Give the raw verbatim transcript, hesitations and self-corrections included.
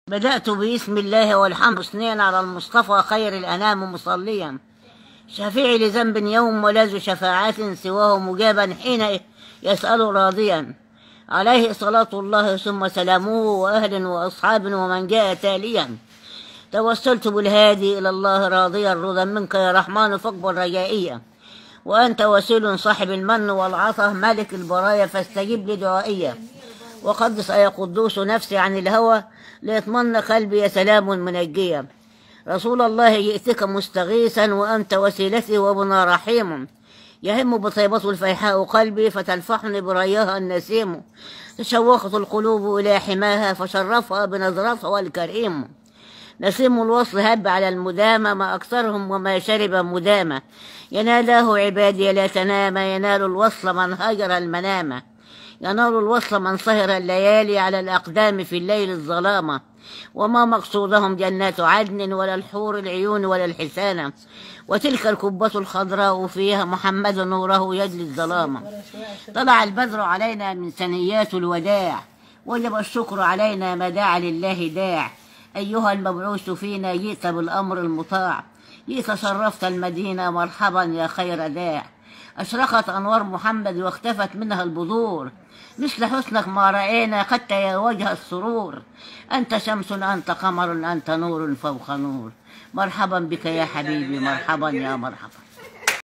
بدأت باسم الله والحمد اثنين على المصطفى خير الأنام مصليا، شفيعي لذنب يوم ولا ذو شفاعات سواه مجابا حين يسأل راضيا، عليه صلاة الله ثم سلامه وأهل وأصحاب ومن جاء تاليا. توسلت بالهادي إلى الله راضيا رضا منك يا رحمن فاقبل رجائيا، وأنت وسيل صاحب المن والعطا مالك البرايا فاستجب لدعائيا، وقدس يا قدوس نفسي عن الهوى ليطمن قلبي يا سلام منجيا. رسول الله جئتك مستغيثا وأنت وسيلتي وابن رحيم، يهم بطيبة الفيحاء قلبي فتلفحني برياها النسيم، تشوقت القلوب إلى حماها فشرفها بنظرتها الكريم. نسيم الوصل هب على المدامة ما أكثرهم وما شرب مدامة، يناله عبادي لا تنام، ينال الوصل من هجر المنامة، ينال الوصل من سهر الليالي على الأقدام في الليل الظلامة، وما مقصودهم جنات عدن ولا الحور العيون ولا الحسانة، وتلك الكبة الخضراء فيها محمد نوره يجلي الظلامة. طلع البدر علينا من ثنيات الوداع، وجب الشكر علينا ما داع لله داع، أيها المبعوث فينا جئت بالأمر المطاع، جئت شرفت المدينة مرحبا يا خير داع، أشرقت أنوار محمد واختفت منها البذور، مثل حسنك ما رأينا حتى يا وجه السرور، أنت شمس أنت قمر أنت نور فوق نور، مرحبا بك يا حبيبي مرحبا يا مرحبا.